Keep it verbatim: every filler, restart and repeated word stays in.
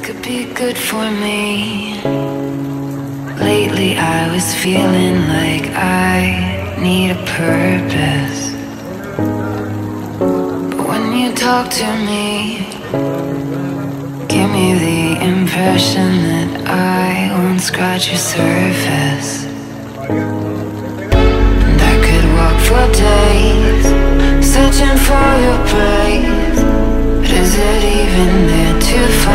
could be good for me. Lately I was feeling like I need a purpose, but when you talk to me, give me the impression that I won't scratch your surface. And I could walk for days searching for your praise, but is it even there to find?